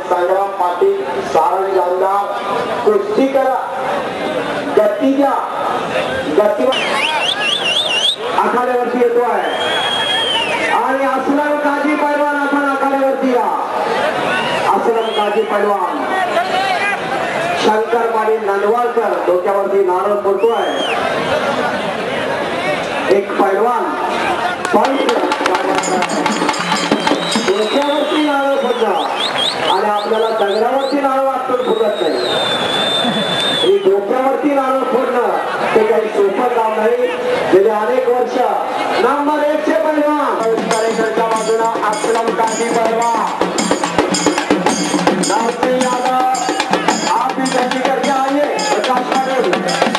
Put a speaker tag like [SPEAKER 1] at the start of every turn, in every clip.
[SPEAKER 1] संग्राम पाटील सारंग जामदार कुस्ती करा गतीच्या गती आखाड्यावरती येतो आहे आणि असलम काजी पैलवान आपण आखाड्यावरती या असलम काजी पैलवान शंकर पाटील नंदवालकर डोक्यावरती नारळ पडतो आहे एक पैलवान डोक्यावरती नारळ पडणं आणि आपल्याला दगडावरती नारळ वाटून फुटत नाही डोक्यावरती नारळ फोडणं ते काही सोपं काम नाही गेले अनेक वर्ष नंबर 1 चे पैलवान कार्यकर्त्या बाजूला असलम काजी पैलवान नामसिंह यादव आप भी जल्दी करके आइए प्रकाश पाटिल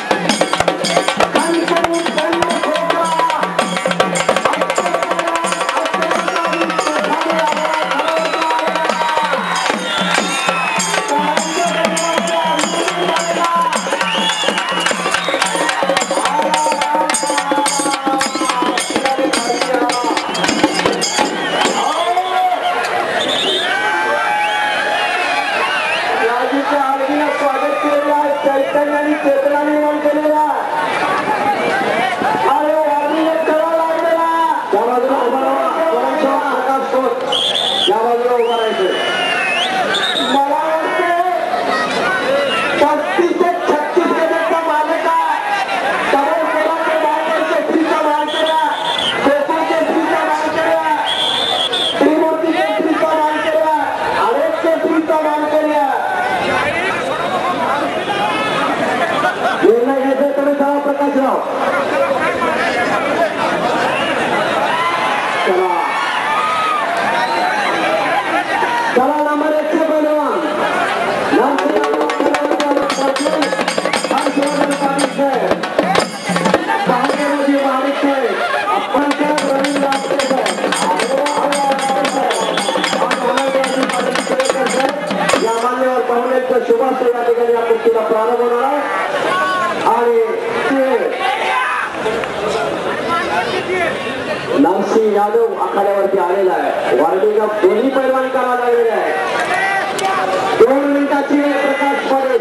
[SPEAKER 1] नामसिंह यादव आखाड्यावरती आलेला आहे वारडीला दोन्ही पैलवान करायला लागलेले आहे 2 मिनिटाची वेळ प्रकाश पाटील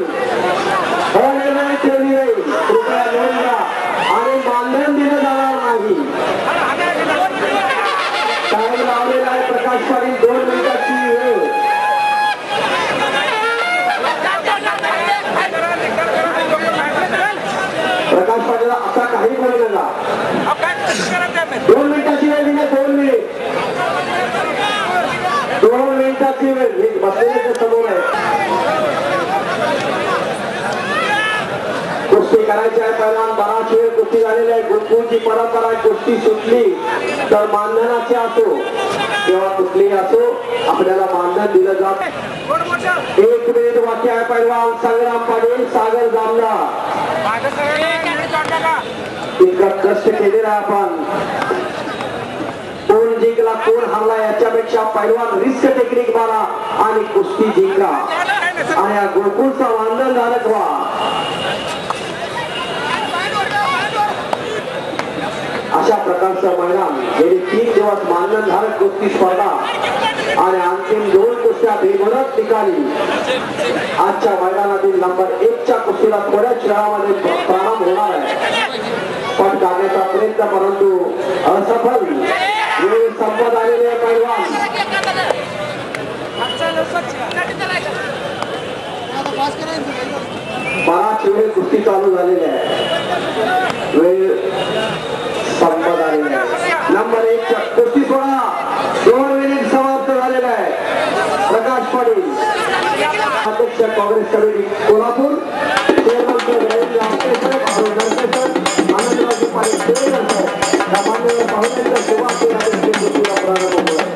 [SPEAKER 1] ठेवली जाईल कृपया नोंद घ्या आणि मानधन दिलं जाणार नाही टाइम लावलेला आहे प्रकाश पाटील 2 मिनिटाची वेळ प्रकाश पाटील असा काही बोलू नका 2 मिनिटाची वेळ दिली 2 मिनिट 2 मिनिटाची वेळ बसलेले समोर आहे कुस्ती करायची आहे पहिला बराच वेळ कुस्ती झालेली आहे गुरुकुलची परंपरा कुस्ती सुटली तर मानधनाची असो किंवा कुठलीही असो आपल्याला मानधन दिलं जात 1 मिनिट बाकी आहे पहिलवान संग्राम पाटील सागर जामदार इतका कष्ट केलेला आहे आपण कोण जिंकला कोण हरला याच्यापेक्षा पैलवान रिस्क टेक्निक मारा आणि कुस्ती जिंका आणि या गोकुळचा मानधन धारक व्हा अशा प्रकारचं मैदान गेली 3 दिवस मानधन धारक कुस्ती स्पर्धा आणि अंतिम 2 कुस्त्या बेमुदत ठिकाणी आजच्या मैदानातील नंबर 1 च्या कुस्तीला थोड्याच वेळामध्ये प्रारंभ होणार आहे पण करण्याचा प्रयत्न परंतु असफल वेळ संपत आलेले पैलवान बराच वेळ कुस्ती चालू झालेली आहे वेळ संपत आलेली आहे नंबर 1 च्या कुस्ती सोडा 2 मिनिट समाप्त झालेला आहे प्रकाश पाटील अध्यक्ष काँग्रेस कमिटी कोल्हापूर आनंदरावजी पाटील मान्यवर पाहुण्यांच्या सेवा प्रारंभ होईल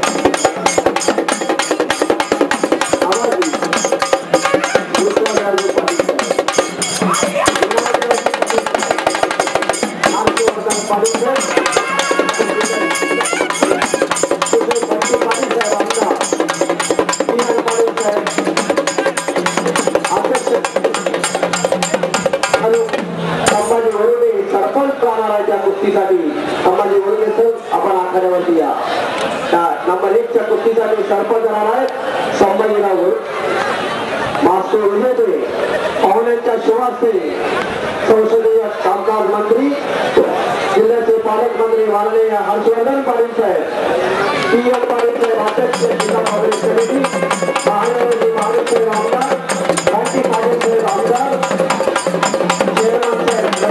[SPEAKER 1] संभाजी वरुडे आपण आखाड्यावर मंचावरती या. नंबर 1 च्या कुस्तीसाठी सरपंच राहणार आहेत संभाजीराव मास्टर विजय पाहुण्यांच्या शुभास्ते संसदीय कामकाज मंत्री जिल्ह्याचे पालकमंत्री माननीय हर्षवर्धन पाटील साहेब, पीएम पाटील साहेब अध्यक्ष जिल्हा काँग्रेस कमिटी, महानगरचे महाराष्ट्र आमदार क्रांती पाटील साहेब आमदार, चेअरमन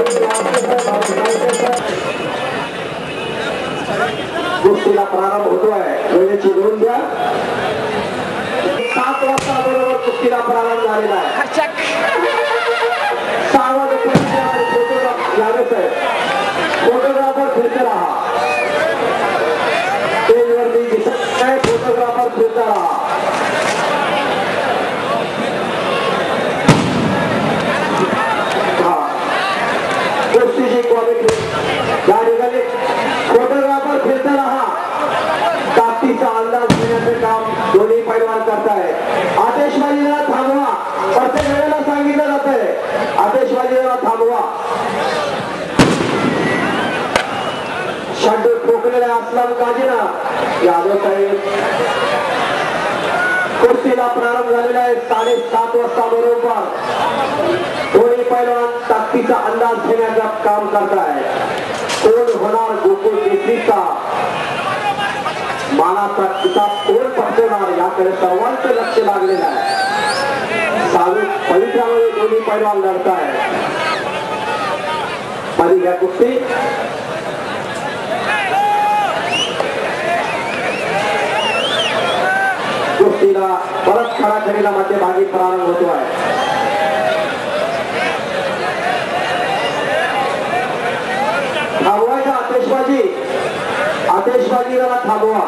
[SPEAKER 1] साहेब कुस्तीला प्रारंभ होतोय. वेळेची नोंद घ्या. 7 वाजता बरोबर कुस्तीला प्रारंभ झालेला आहे. 6 फोटोग्राफर फिरते रहा. स्टेजवरती दिसत नाही, फोटोग्राफर फिरता रहा. कुस्तीची क्वालिटी या ठिकाणी फोटोग्राफर फिरता रहा. ताकदीचा अंदाज घेण्याचे काम दोन्ही पैलवान करताय. आतिषबाजीला थांबवा. प्रत्येक वेळेला सांगितलं जातंय आतिषबाजीला थांबवा. शंडू ठोकलेल्या असलाम काजीना यादव साहेब. कुस्तीला प्रारंभ झालेला आहे. 7:30 वाजता बरोबर दोन्ही पैलवान ताकदीचा अंदाज घेण्याचं काम करताय. कोण होणार गोकुळ केसरीचा मानाचा किताब कोण पटवणार याकडे सर्वांचं लक्ष लागलेलं आहे. साविक पवित्रामध्ये दोन्ही पैलवान लढताय. मध्ये घ्या कुस्ती. कुस्तीला परत खडाखडीला मध्यभागी प्रारंभ होतो आहे. थांबवायचा आतिषबाजी. आतिषबाजीला थांबवा.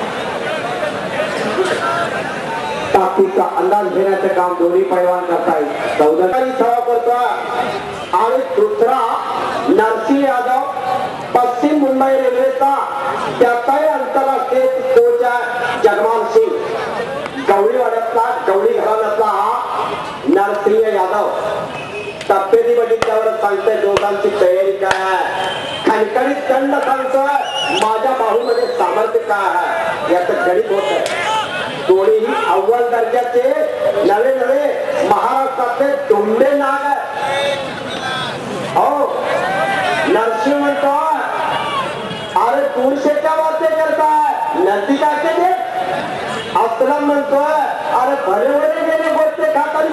[SPEAKER 1] ताकदीचा अंदाज घेण्याचं काम दोन्ही पैलवान करतायत. चौधरी सभा करतोय आणि दुसरा नरसिंह यादव पश्चिम मुंबई रेल्वेचा त्याचाही आंतरराष्ट्रीय कोच आहे जगमान सिंग. गवळीवाड्यातला गवळी घराण्यातला हा नरसिंह यादव. तब्येती बघितल्यावर सांगतोय दोघांची तयारी काय आहे. खणखणीत दंड सांगतोय माझ्या बाहूमध्ये सामर्थ्य काय आहे याचं गणित होत आहे. दोन्हीही अव्वल दर्जाचे नवे नवे महाराष्ट्रातले दोंडे नाग आहे. हो नरसिंह म्हणतोय अरे दूर से क्या बातें करताय नजदीक आके दे. असलम म्हणतोय अरे भरे भरे गेले गोष्टी का तरी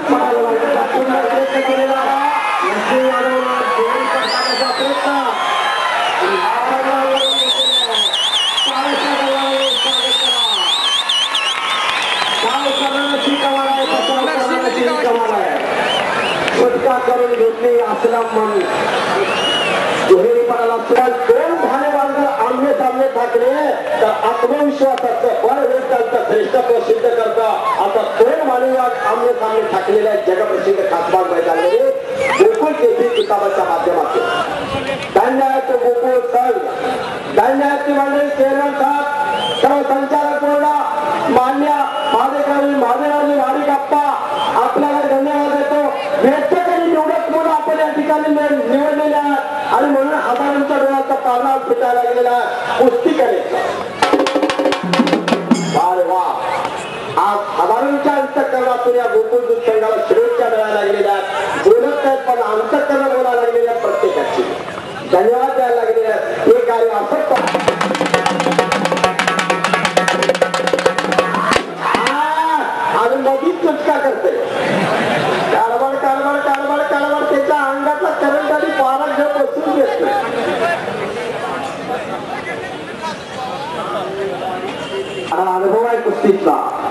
[SPEAKER 1] सुटका करून घेतली. असलम म्हणून दुहेरी पडाला दोन भाने बांधून आमने सामने थाकले तर आत्मविश्वासाचं बळ त्यांचं श्रेष्ठत्व सिद्ध करतं. आता दोन मानवात आमने सामने थाकलेल्या जगप्रसिद्ध खासबाग मैदानामध्ये गोकुळ केसरी किताबाच्या माध्यमातून धन्यवाद गोकुळ संघ धन्यवाद मंडळी चेअरमन साहेब सर्व संचालक बोर्डा मान्य मादेकरी मादेराजी वाडीकप्पा आपल्याला धन्यवाद देतो. वेचकरी निवडक म्हणून आपण या ठिकाणी निवडलेले आहात आणि म्हणून हजारांच्या डोळ्याचा पारणा फिटायला गेलेला आहे कुस्ती करायचा. अरे वा आज हजारांच्या अंतःकरणातून या गोकुळ दूध संघाला शुभेच्छा द्यायला लागलेल्या आहेत. बोलत आहेत पण अंतःकरण बोलायला लागलेल्या प्रत्येकाची धन्यवाद द्यायला लागलेले आहेत. हे कार्य असत आणि मधीच चुटका करते. कारभार कारभार कारभार कारभार त्याच्या अंगातला करंट आणि पारा घेऊन बसून घेतले. हा अनुभव आहे कुस्तीतला.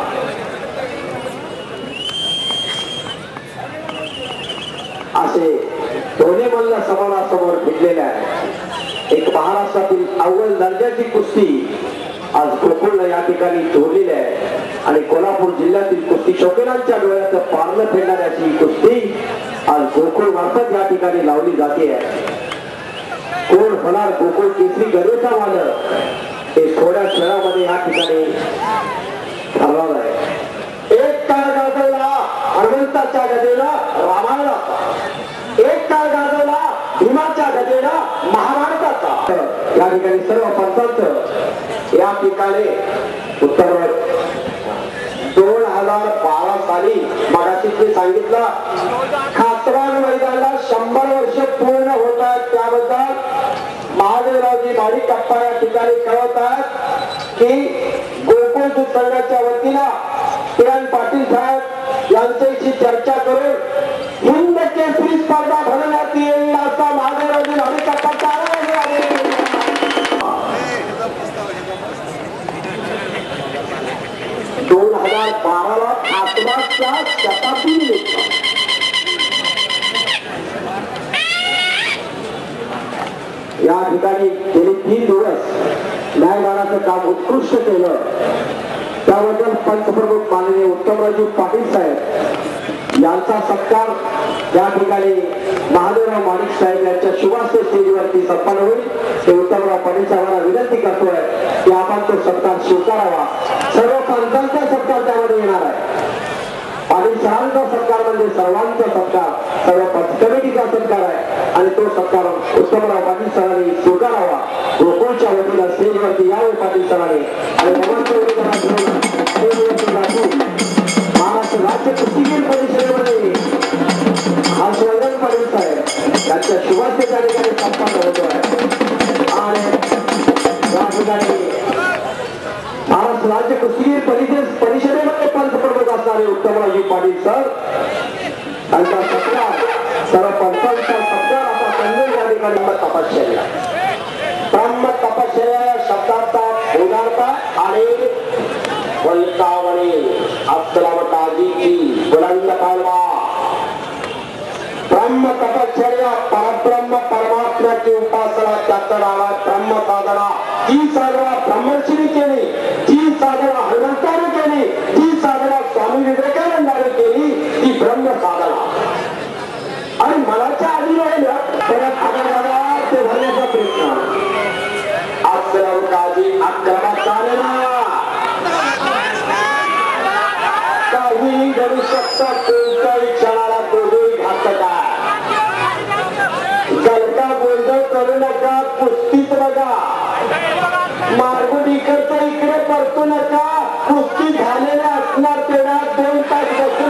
[SPEAKER 1] असे दोन्ही मल्ल समोरासमोर भिडलेले आहे. एक महाराष्ट्रातील अव्वल दर्जाची कुस्ती आज गोकुळला या ठिकाणी जोडलेली आहे आणि कोल्हापूर जिल्ह्यातील कुस्ती शौकीनांच्या डोळ्याचं पारणं फेडणाऱ्याची ही कुस्ती आज गोकुळ मार्फत या ठिकाणी लावली जाते आहे. कोण होणार गोकुळ केसरी गरुडचा मालक हे थोड्या क्षणामध्ये या ठिकाणी ठरणार आहे. एक काळ गाजवला हनुमंताच्या गदेनं रामायणाचा, एक काळ गाजवला भीमाच्या गदेनं महाभारताचा. या ठिकाणी सर्व पंचांचं या ठिकाणी उत्तर 2012 साली मगाशी ते सांगितलं खासबाग मैदानाला 100 वर्ष पूर्ण होत आहेत त्याबद्दल महादेवरावजी माडिकप्पा या ठिकाणी कळवत आहेत की गोकुळ दूध संघाच्या वतीनं किरण पाटील साहेब यांच्याशी चर्चा करून हिंद केसरी स्पर्धा भरवण्यात येईल असा महादेवरावजी माडिकप्पांचा आवाज आहे 2012 खासबागच्या शताब्दी या ठिकाणी गेली 3 दिवस न्यायदानाचं काम उत्कृष्ट केलं त्याबद्दल पंचप्रमुख माननीय उत्तमरावजी पाटील साहेब यांचा सत्कार या ठिकाणी महादेवराव माडिक साहेब यांच्या शुभास्ते स्टेजवरती संपन्न होईल ते उत्तमराव पाटील साहेबांना विनंती करतोय की आपण तो सत्कार स्वीकारावा सर्व पंचांचा सत्कार त्यामध्ये येणार आहे पाटील साहेबांचा सत्कार म्हणजे सर्वांचा सत्कार सर्व पंच कमिटीचा सत्कार आहे आणि तो सत्कार उत्तमराव पाटील साहेबांनी स्वीकारावा गोकुळच्या वतीला स्टेजवरती यावे पाटील साहेबांनी आणि महाराष्ट्र राज्य कुस्तीगीर परिषदेमध्ये हर्षवर्धन पाटील साहेब यांच्या शुभास्ते त्या ठिकाणी संपन्न होतो आहे आणि या ठिकाणी महाराष्ट्र राज्य कुस्तीगीर परिषदेमध्ये पंचप्रमुख असणारे उत्तमरावजी पाटील सर त्यांचा सत्कार सर्व पंचांचा सत्कार आता संदेश या ठिकाणी तपश्चर्या ब्रह्म तपश्चर्या या शब्दाचा उदारता आणि वैतावणी अफजलावताजीची बुलंद पालवा ब्रह्म तपश्चर्या परब्रह्म परमात्म्याची उपासना त्याचं नाव आहे ब्रह्म साधना जी साधना ब्रह्मर्षीने केली जी साधना हनुमंताने केली जी साधना स्वामी विवेकानंदाने केली ती ब्रह्म साधना आणि मनाच्या आधी राहिलं परत आधार ते भरण्याचा प्रयत्न अफजलावताजी आक्रमक चालेना काही घडू शकता कोणत्याही क्षणाला दोघेही घातक आहे गलका गोंधळ करू नका कुस्तीत बघा मार्गुड इकडचा इकडे परतू नका कुस्ती झालेल्या असणार तेवढा 2 तास बसून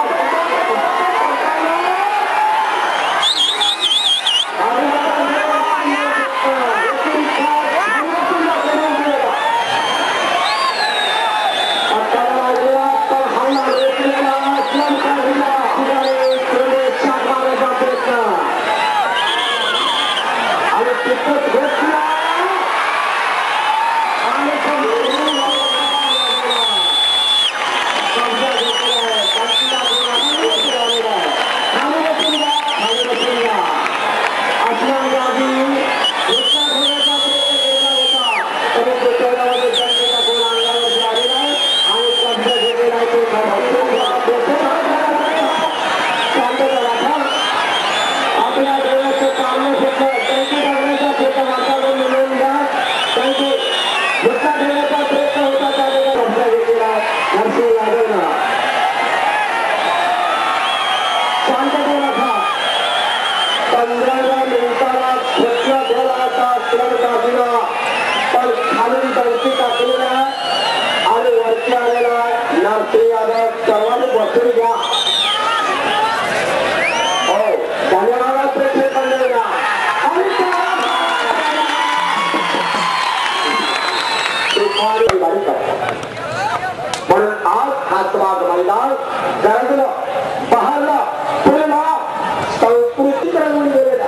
[SPEAKER 1] म्हणून आज खासबाग मैदान गरजलं बहारलं पुरेला संस्कृतीत रंगून गेलेला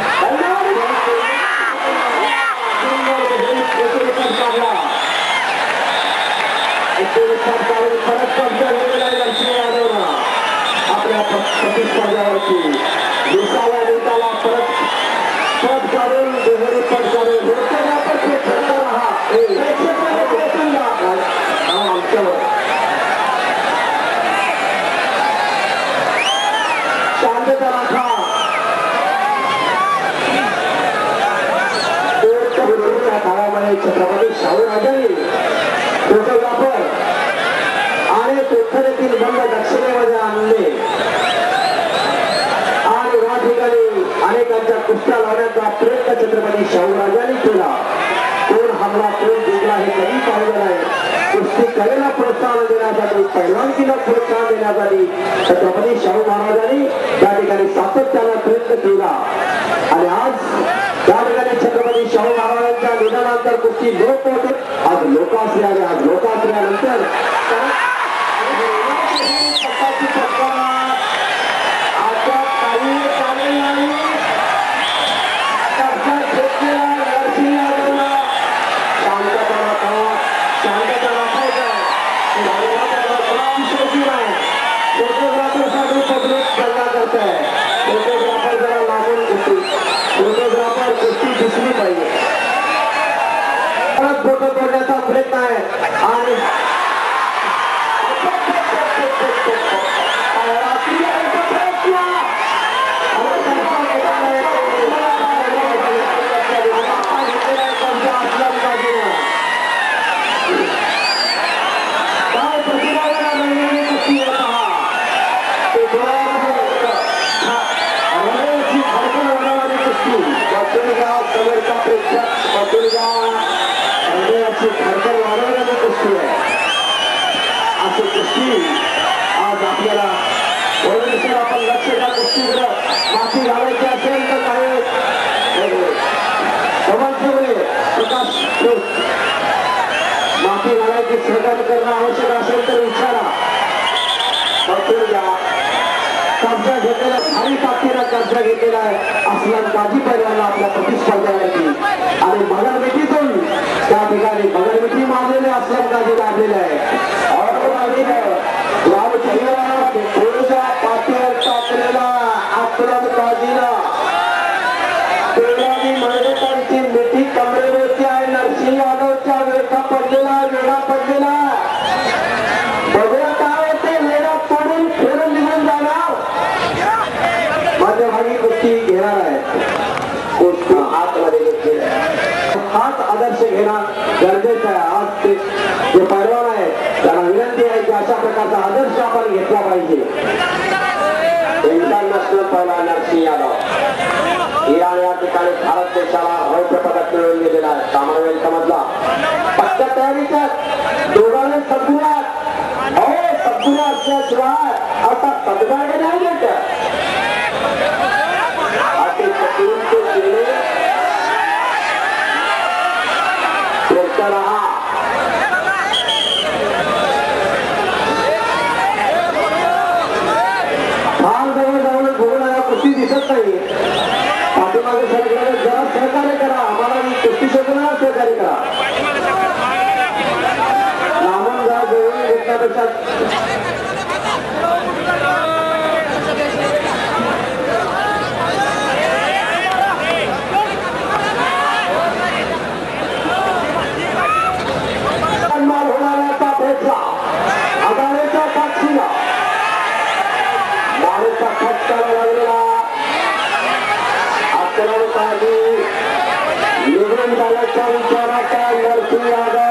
[SPEAKER 1] आपल्या प्रतिस्पर्ध्यावरती दिसाव्या नेत्याला परत पद काढून दुहेरी पद काढून शांतता राखा काळामध्ये छत्रपती शाहूराजांनी फोटोग्राफर आणि पोखरेतील बंद दक्षिणेमध्ये आणले आणि या ठिकाणी अनेकांच्या कुस्त्या लावण्याचा प्रयत्न छत्रपती शाहूराजांनी केला कधी पाहिलं नाही. कुस्ती कलेला प्रोत्साहन देण्यासाठी, पैलवानकीला प्रोत्साहन देण्यासाठी छत्रपती शाहू महाराजांनी त्या ठिकाणी सातत्याने प्रयत्न केला. आणि आज त्या ठिकाणी छत्रपती शाहू महाराजांच्या निधनानंतर कुस्ती लोप होते. आज लोकाश्री आले. आज लोकाश्रयानंतर फोटोग्राफर जरा लांबून कुस्ती, फोटोग्राफर कुस्ती दिसली पाहिजे. परत फोटो तोडण्याचा प्रयत्न आहे. आणि अशी कुस्ती आज आपल्याला आपण लक्ष त्या कुस्तीकडे माती घालायची असेल तर काही समाजसेवक प्रकाश माती घालायची सहकार्य करणं आवश्यक असेल तर विचारा. कब्जा घेतलेला भारी ताकदीला कब्जा घेतलेला आहे अस्लम गाजी पैलवानला आपल्या प्रतिस्पर्ध्यावरती. आणि बगलमिठीतून त्या ठिकाणी बगलमिठी मारलेले अस्लम गाजी लागलेले आहे. थोड्याशा पाठीवर टाकलेला अस्लम गाजीला पेडवानी मंडळांची मिठी कमरेवरती आहे. नरसिंह यादवच्या वेळा पडलेला बघूया काय होते. वेळा तोडून फेरून निघून जाणार. मध्यभागी कुस्ती घेणार आहे. कुस्ती हातमध्ये घेतलेला आहे. हाच आदर्श घेणं गरजेचं आहे. आज ते जे पैलवान आहे त्यांना विनंती आहे की अशा प्रकारचा आदर्श आपण घेतला पाहिजे. इंटरनॅशनल पैलवान नरसिंह यादव या ठिकाणी भारत देशाला रौप्य पदक मिळवून गेलेला आहे. सामान्य समजला पक्का तयारीच्या दोघांनी सद्गुणात सद्गुण असल्याशिवाय आता सद्गाडे नाही घेत. फार जवळ जाऊन बघून कुस्ती दिसत नाही. पाठीमागे सरकारने जरा सहकार्य करा. आम्हाला कुस्ती शोधणार सहकार्य करा. लांबून जा जवळून घेतल्यापेक्षा होणाऱ्याचा फैसला आघाडीच्या साक्षीला गाडीचा खटकाला लागलेला अकरावी निवडून झाल्याच्या विचाराचा नरसिंह यादव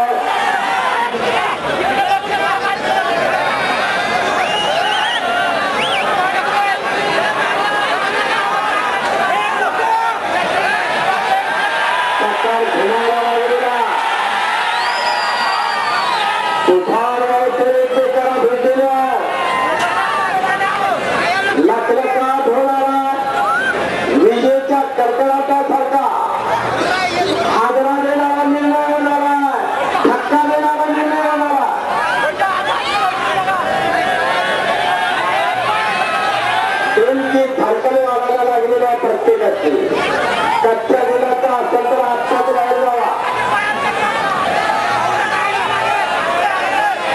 [SPEAKER 1] कच्च्या गुलाचा असेल तर आत्ताच बाहेर जावा.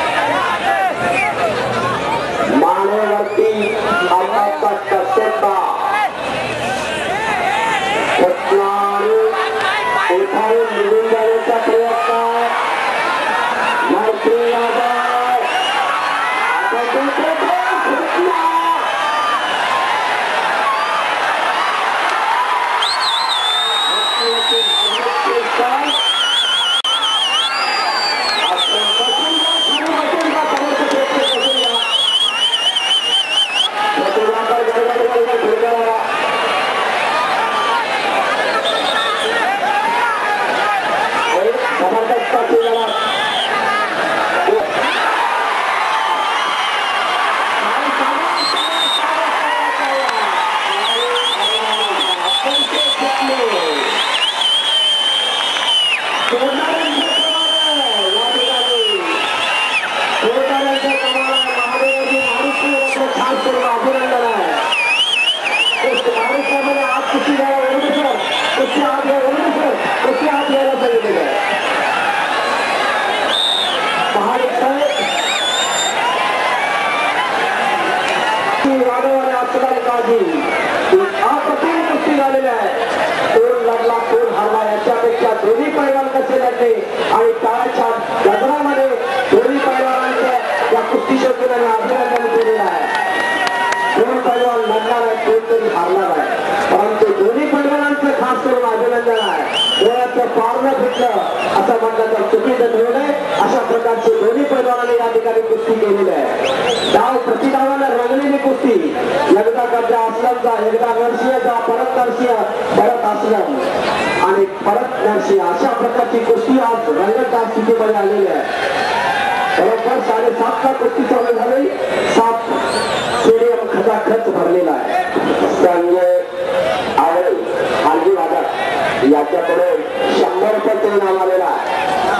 [SPEAKER 1] आणि टाळ्याच्या गजरामध्ये दोन्ही पैलवानांचं या कुस्ती शौकीनाने अभिनंदन केलेलं आहे. दोन पैलवान लढणार आहे, कोणतरी हारणार आहे, परंतु दोन्ही पैलवानांचं खास करून अभिनंदन आहे. डोळ्याचं पारणं फिटलं असं म्हटलं तर चुकीचं ठेवू नये. अशा प्रकारचे दोन्ही पैलवानांनी या ठिकाणी कुस्ती केलेली आहे. डाव प्रतिडावाला रंगलेली कुस्ती, एकदा कब्जा असलमचा, एकदा नरसिंहचा, परत नरसिंह, परत असलम आणि परत नरसिंह, अशा प्रकारची कुस्ती आज रंगतदार स्थितीमध्ये आलेली आहे. बरोबर 7:30ला कुस्ती चालू झाली. 7 स्टेडियम खचाखच भरलेला आहे. संजय आवळे हलगी वादक याच्याकडे 100 रुपये इनाम आलेला आहे.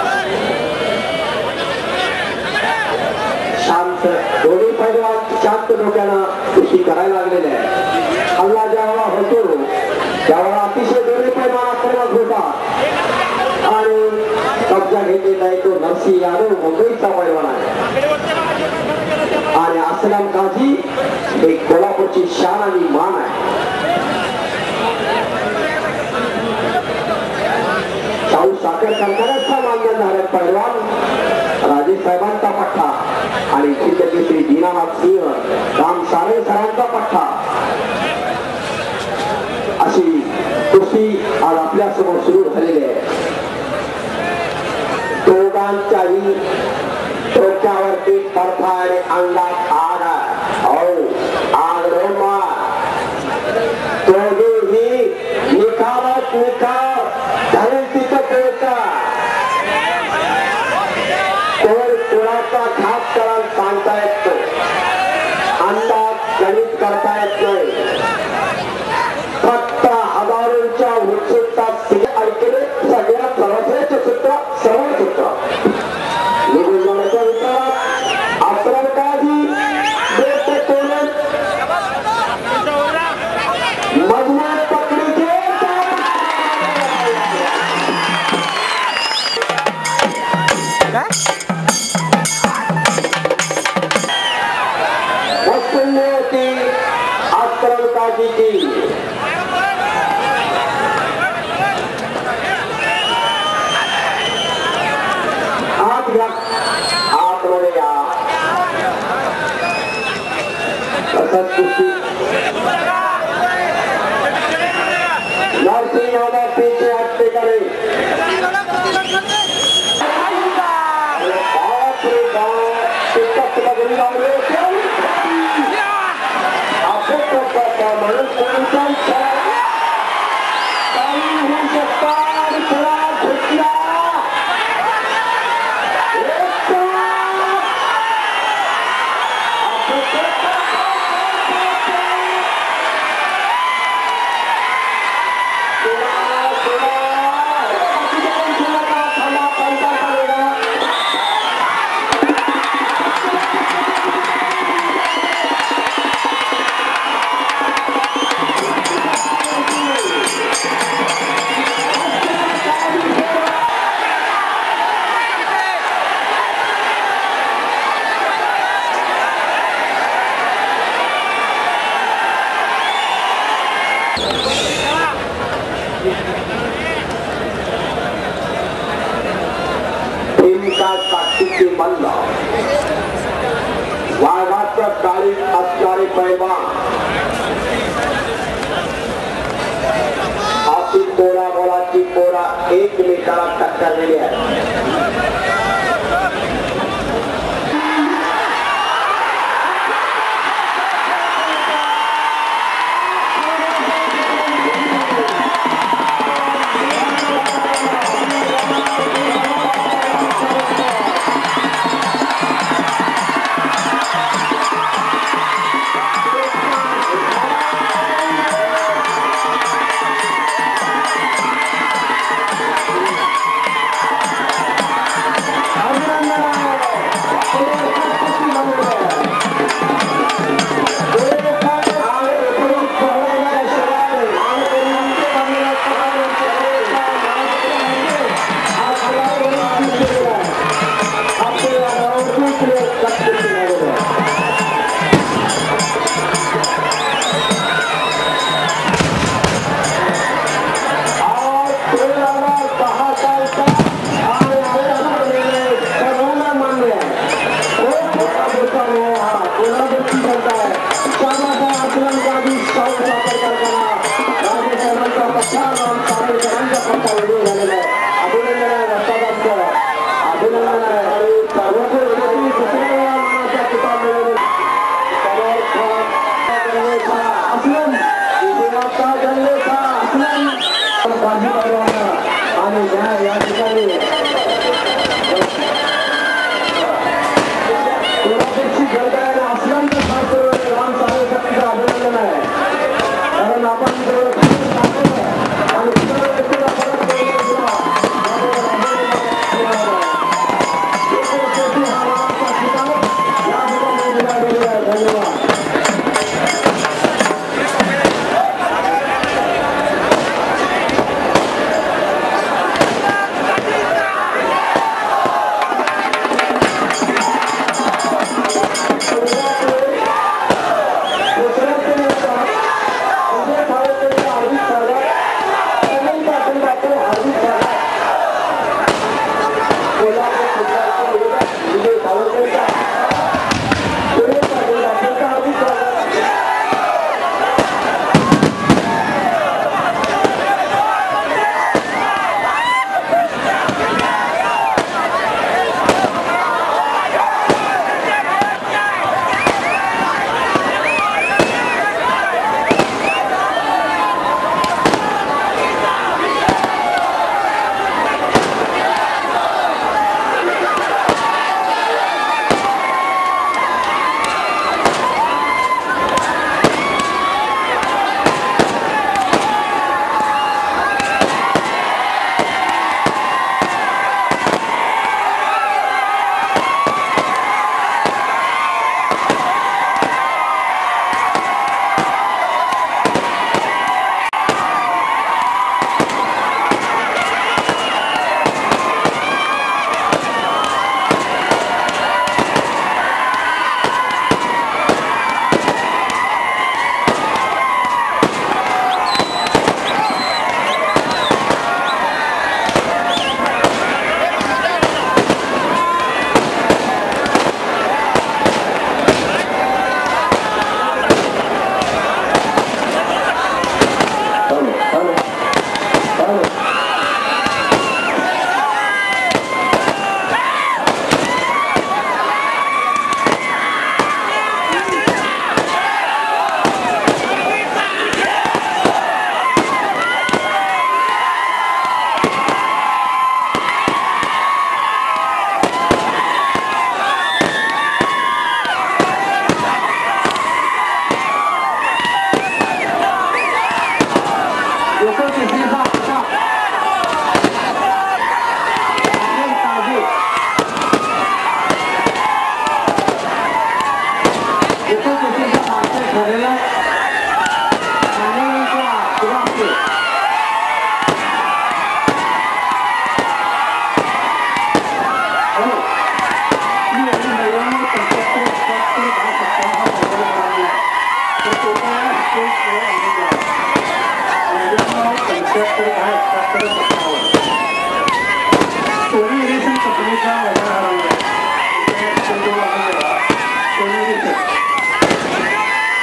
[SPEAKER 1] शांत दोन्ही पैलवान शांत डोक्यानं कुस्ती करायला लागलेले आहे. हल्ला जेव्हा होतो त्यावेळेला अतिशय दोन्ही पैलवान आक्रमक होता आणि कब्जा घेतलेला आहे तो नरसिंह यादव मुंबईचा पैलवान आहे आणि असलम काझी हे कोल्हापूरची शान आणि मान आहे. शाहू साखर कारखान्याचा मानधनधारक पैलवान राजेसाहेबांचा पठ्ठा आणि श्री दीनानाथ सिंह राम सारे सरांचा पठ्ठा, अशी कुस्ती आज आपल्या समोर सुरू झालेली आहे. दोघांच्याही डोक्यावरती पडथा आणि अंगात आग आग रोमा दोघेही निखावत निखाव झाले तिथं पोहोचा. कोण कोणाचा घात करायला सांगता येत नाही, अंदाज गणित करता येत नाही. फक्त हजारोंच्या उत्सुकतात ऐकले सगळ्या सर्वश्रेष्ठ सूत्र सरळ सूत्र निघून जाण्याच्या विचारात आश्रम काधी मजबूत पकडीचे वस्तुंनी होती आश्रम काधीची. आतमध्ये या तसंच कुस्ती नरसिंह यादव पीछे हटते करे वाघाच्या काळीत असणारे पैलवान आपली पोरा मोलाची पोरा एकमेकाला टक्करलेली आहे.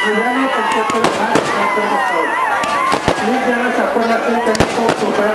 [SPEAKER 2] महिलांना 75 ज्यांना सापडला असेल त्यांनी तो सोहळा